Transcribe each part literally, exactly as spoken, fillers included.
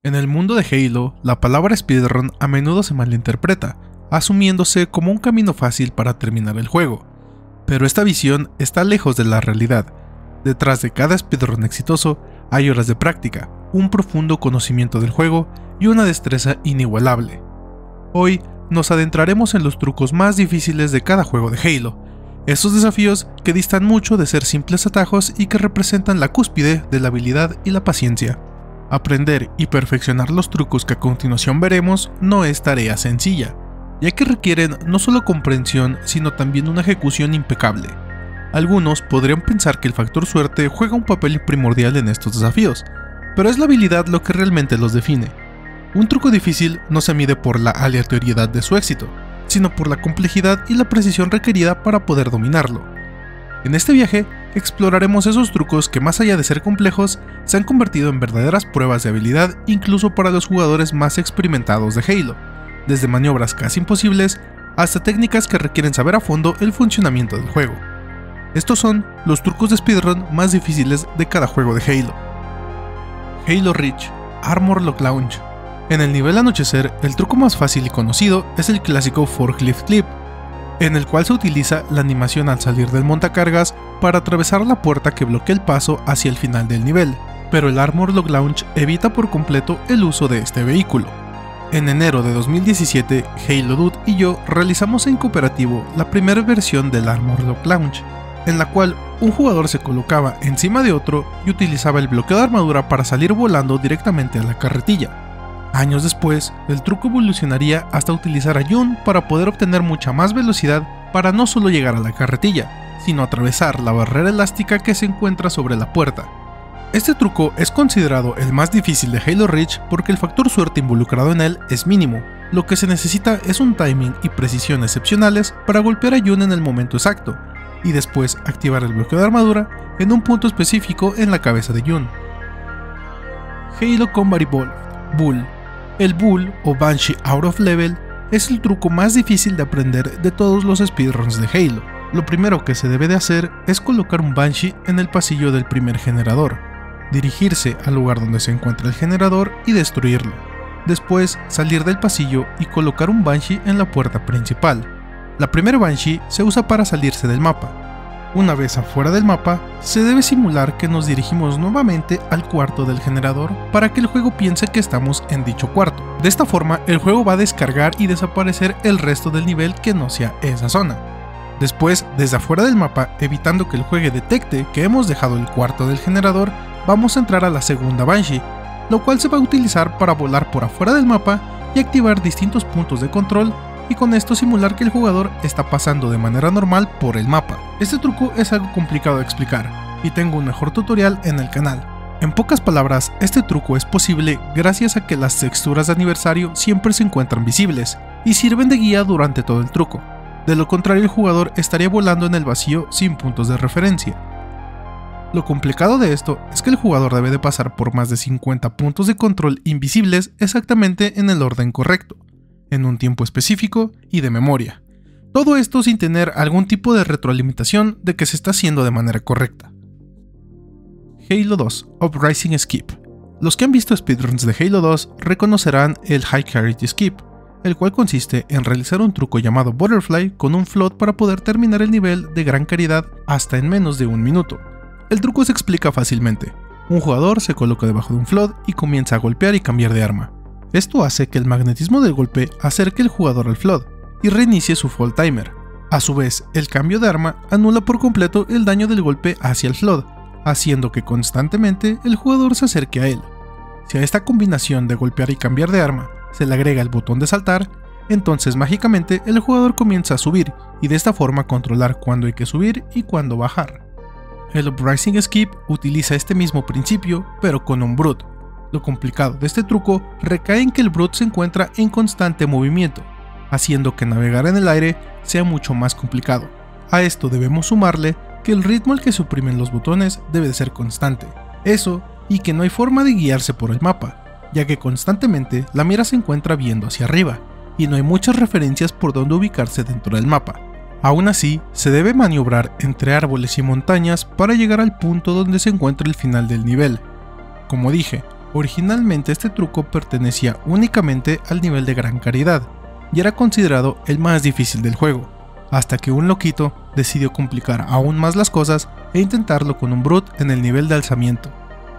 En el mundo de Halo, la palabra speedrun a menudo se malinterpreta, asumiéndose como un camino fácil para terminar el juego. Pero esta visión está lejos de la realidad. Detrás de cada speedrun exitoso hay horas de práctica, un profundo conocimiento del juego y una destreza inigualable. Hoy nos adentraremos en los trucos más difíciles de cada juego de Halo, esos desafíos que distan mucho de ser simples atajos y que representan la cúspide de la habilidad y la paciencia. Aprender y perfeccionar los trucos que a continuación veremos no es tarea sencilla, ya que requieren no solo comprensión sino también una ejecución impecable. Algunos podrían pensar que el factor suerte juega un papel primordial en estos desafíos, pero es la habilidad lo que realmente los define. Un truco difícil no se mide por la aleatoriedad de su éxito, sino por la complejidad y la precisión requerida para poder dominarlo. En este viaje, exploraremos esos trucos que, más allá de ser complejos, se han convertido en verdaderas pruebas de habilidad incluso para los jugadores más experimentados de Halo, desde maniobras casi imposibles hasta técnicas que requieren saber a fondo el funcionamiento del juego. Estos son los trucos de speedrun más difíciles de cada juego de Halo. Halo Reach, Armor Lock Launch. En el nivel Anochecer, el truco más fácil y conocido es el clásico Forklift Clip, en el cual se utiliza la animación al salir del montacargas para atravesar la puerta que bloquea el paso hacia el final del nivel, pero el Armor Lock Launch evita por completo el uso de este vehículo. En enero de dos mil diecisiete, Halo Dude y yo realizamos en cooperativo la primera versión del Armor Lock Launch, en la cual un jugador se colocaba encima de otro y utilizaba el bloqueo de armadura para salir volando directamente a la carretilla. Años después, el truco evolucionaría hasta utilizar a Jun para poder obtener mucha más velocidad para no solo llegar a la carretilla, sino atravesar la barrera elástica que se encuentra sobre la puerta. Este truco es considerado el más difícil de Halo Reach porque el factor suerte involucrado en él es mínimo. Lo que se necesita es un timing y precisión excepcionales para golpear a Jun en el momento exacto, y después activar el bloqueo de armadura en un punto específico en la cabeza de Jun. Halo Combat Evolved, Bull. El Bull o Banshee Out of Level es el truco más difícil de aprender de todos los speedruns de Halo. Lo primero que se debe de hacer es colocar un Banshee en el pasillo del primer generador, dirigirse al lugar donde se encuentra el generador y destruirlo. Después salir del pasillo y colocar un Banshee en la puerta principal. La primera Banshee se usa para salirse del mapa. Una vez afuera del mapa, se debe simular que nos dirigimos nuevamente al cuarto del generador para que el juego piense que estamos en dicho cuarto. De esta forma, el juego va a descargar y desaparecer el resto del nivel que no sea esa zona. Después, desde afuera del mapa, evitando que el juego detecte que hemos dejado el cuarto del generador, vamos a entrar a la segunda Banshee, lo cual se va a utilizar para volar por afuera del mapa y activar distintos puntos de control, y con esto simular que el jugador está pasando de manera normal por el mapa. Este truco es algo complicado de explicar, y tengo un mejor tutorial en el canal. En pocas palabras, este truco es posible gracias a que las texturas de aniversario siempre se encuentran visibles, y sirven de guía durante todo el truco. De lo contrario, el jugador estaría volando en el vacío sin puntos de referencia. Lo complicado de esto es que el jugador debe de pasar por más de cincuenta puntos de control invisibles exactamente en el orden correcto, en un tiempo específico y de memoria. Todo esto sin tener algún tipo de retroalimentación de que se está haciendo de manera correcta. Halo dos Uprising Skip. Los que han visto speedruns de Halo dos reconocerán el High Carriage Skip, el cual consiste en realizar un truco llamado Butterfly con un float para poder terminar el nivel de gran caridad hasta en menos de un minuto. El truco se explica fácilmente. Un jugador se coloca debajo de un float y comienza a golpear y cambiar de arma. Esto hace que el magnetismo del golpe acerque al jugador al float y reinicie su fall timer. A su vez, el cambio de arma anula por completo el daño del golpe hacia el float, haciendo que constantemente el jugador se acerque a él. Si a esta combinación de golpear y cambiar de arma se le agrega el botón de saltar, entonces mágicamente el jugador comienza a subir y de esta forma controlar cuándo hay que subir y cuándo bajar. El Uprising Skip utiliza este mismo principio, pero con un Brute. Lo complicado de este truco recae en que el Brute se encuentra en constante movimiento, haciendo que navegar en el aire sea mucho más complicado. A esto debemos sumarle que el ritmo al que se oprimen los botones debe de ser constante. Eso, y que no hay forma de guiarse por el mapa, ya que constantemente la mira se encuentra viendo hacia arriba, y no hay muchas referencias por donde ubicarse dentro del mapa. Aún así, se debe maniobrar entre árboles y montañas para llegar al punto donde se encuentra el final del nivel. Como dije, Originalmente este truco pertenecía únicamente al nivel de Gran Caridad y era considerado el más difícil del juego, hasta que un loquito decidió complicar aún más las cosas e intentarlo con un Brute en el nivel de alzamiento.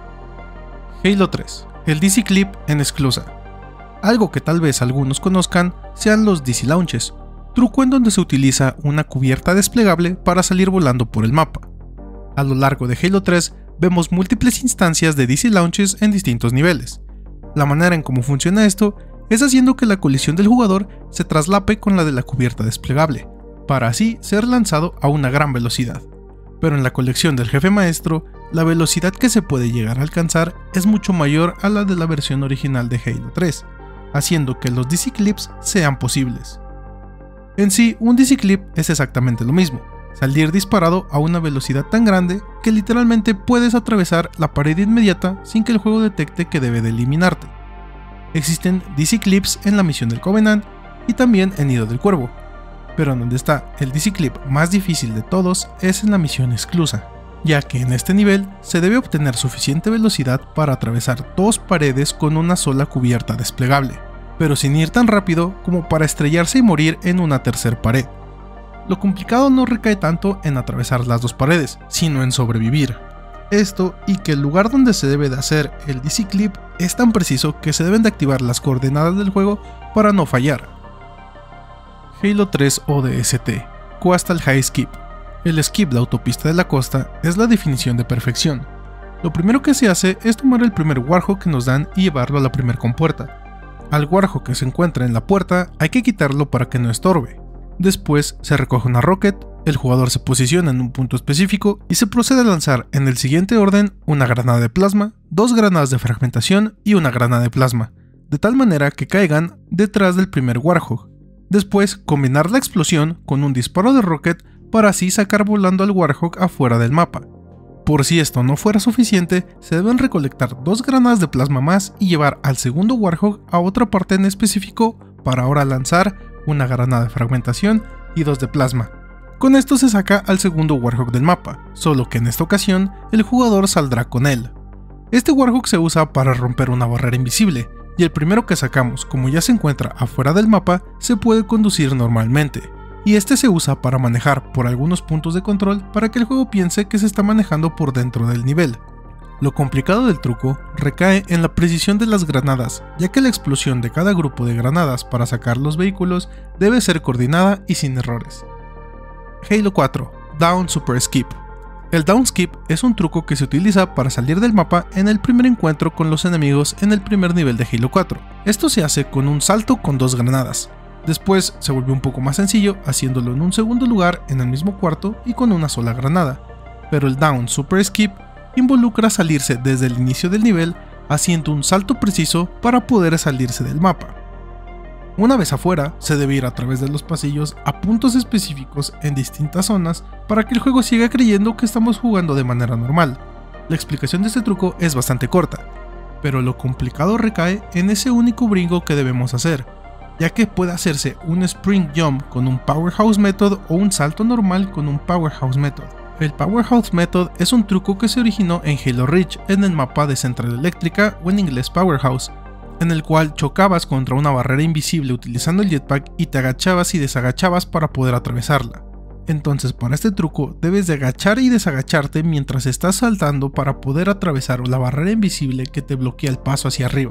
Halo tres, el D C Clip en esclusa. Algo que tal vez algunos conozcan sean los D C Launches, truco en donde se utiliza una cubierta desplegable para salir volando por el mapa. A lo largo de Halo tres vemos múltiples instancias de D C Launches en distintos niveles. La manera en cómo funciona esto es haciendo que la colisión del jugador se traslape con la de la cubierta desplegable, para así ser lanzado a una gran velocidad. Pero en la colección del jefe maestro, la velocidad que se puede llegar a alcanzar es mucho mayor a la de la versión original de Halo tres, haciendo que los D C Clips sean posibles. En sí, un D C Clip es exactamente lo mismo, salir disparado a una velocidad tan grande que literalmente puedes atravesar la pared inmediata sin que el juego detecte que debe de eliminarte. Existen D C Clips en la misión del Covenant y también en Nido del Cuervo, pero donde está el D C Clip más difícil de todos es en la misión Esclusa, ya que en este nivel se debe obtener suficiente velocidad para atravesar dos paredes con una sola cubierta desplegable, pero sin ir tan rápido como para estrellarse y morir en una tercera pared. Lo complicado no recae tanto en atravesar las dos paredes, sino en sobrevivir. Esto y que el lugar donde se debe de hacer el D C Clip es tan preciso que se deben de activar las coordenadas del juego para no fallar. Halo tres O D S T, Coastal High Skip. El skip de autopista de la costa es la definición de perfección. Lo primero que se hace es tomar el primer Warhog que nos dan y llevarlo a la primer compuerta. Al Warhog que se encuentra en la puerta hay que quitarlo para que no estorbe. Después se recoge una rocket, el jugador se posiciona en un punto específico y se procede a lanzar en el siguiente orden una granada de plasma, dos granadas de fragmentación y una granada de plasma, de tal manera que caigan detrás del primer Warhog. Después combinar la explosión con un disparo de rocket para así sacar volando al Warhog afuera del mapa. Por si esto no fuera suficiente, se deben recolectar dos granadas de plasma más y llevar al segundo Warhog a otra parte en específico para ahora lanzar una granada de fragmentación y dos de plasma. Con esto se saca al segundo Warhog del mapa, solo que en esta ocasión el jugador saldrá con él. Este Warhog se usa para romper una barrera invisible, y el primero que sacamos, como ya se encuentra afuera del mapa, se puede conducir normalmente, y este se usa para manejar por algunos puntos de control para que el juego piense que se está manejando por dentro del nivel. Lo complicado del truco recae en la precisión de las granadas, ya que la explosión de cada grupo de granadas para sacar los vehículos debe ser coordinada y sin errores. Halo cuatro, Down Super Skip. El Down Skip es un truco que se utiliza para salir del mapa en el primer encuentro con los enemigos en el primer nivel de Halo cuatro. Esto se hace con un salto con dos granadas. Después se vuelve un poco más sencillo haciéndolo en un segundo lugar en el mismo cuarto y con una sola granada. Pero el Down Super Skip involucra salirse desde el inicio del nivel haciendo un salto preciso para poder salirse del mapa. Una vez afuera, se debe ir a través de los pasillos a puntos específicos en distintas zonas para que el juego siga creyendo que estamos jugando de manera normal. La explicación de este truco es bastante corta, pero lo complicado recae en ese único brinco que debemos hacer, ya que puede hacerse un Sprint Jump con un Powerhouse Method o un salto normal con un Powerhouse Method. El Powerhouse Method es un truco que se originó en Halo Reach en el mapa de Central Eléctrica o en inglés Powerhouse, en el cual chocabas contra una barrera invisible utilizando el jetpack y te agachabas y desagachabas para poder atravesarla. Entonces para este truco debes de agachar y desagacharte mientras estás saltando para poder atravesar la barrera invisible que te bloquea el paso hacia arriba.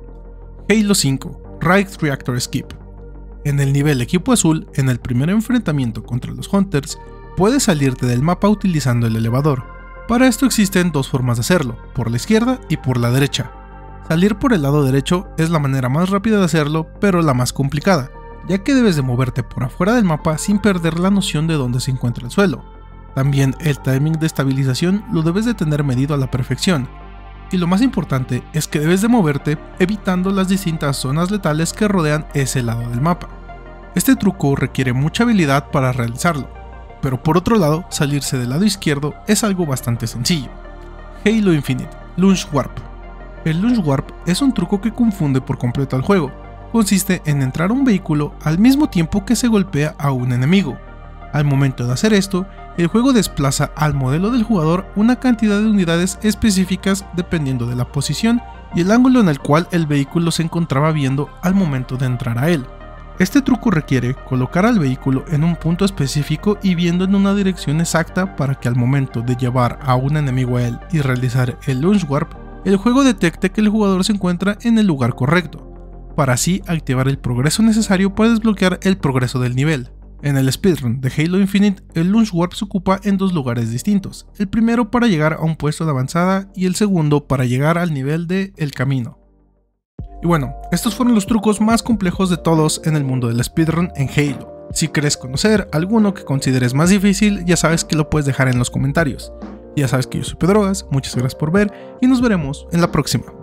Halo cinco, Riot Reactor Skip. En el nivel Equipo Azul, en el primer enfrentamiento contra los Hunters, puedes salirte del mapa utilizando el elevador. Para esto existen dos formas de hacerlo, por la izquierda y por la derecha. Salir por el lado derecho es la manera más rápida de hacerlo, pero la más complicada, ya que debes de moverte por afuera del mapa sin perder la noción de dónde se encuentra el suelo. También el timing de estabilización lo debes de tener medido a la perfección, y lo más importante es que debes de moverte evitando las distintas zonas letales que rodean ese lado del mapa. Este truco requiere mucha habilidad para realizarlo, pero por otro lado, salirse del lado izquierdo es algo bastante sencillo. Halo Infinite, Launch Warp. El Launch Warp es un truco que confunde por completo al juego. Consiste en entrar a un vehículo al mismo tiempo que se golpea a un enemigo. Al momento de hacer esto, el juego desplaza al modelo del jugador una cantidad de unidades específicas dependiendo de la posición y el ángulo en el cual el vehículo se encontraba viendo al momento de entrar a él. Este truco requiere colocar al vehículo en un punto específico y viendo en una dirección exacta para que al momento de llevar a un enemigo a él y realizar el launch warp, el juego detecte que el jugador se encuentra en el lugar correcto, para así activar el progreso necesario para desbloquear el progreso del nivel. En el speedrun de Halo Infinite, el launch warp se ocupa en dos lugares distintos, el primero para llegar a un puesto de avanzada y el segundo para llegar al nivel de El Camino. Y bueno, estos fueron los trucos más complejos de todos en el mundo del speedrun en Halo. Si quieres conocer alguno que consideres más difícil, ya sabes que lo puedes dejar en los comentarios. Ya sabes que yo soy Pedrogas, muchas gracias por ver y nos veremos en la próxima.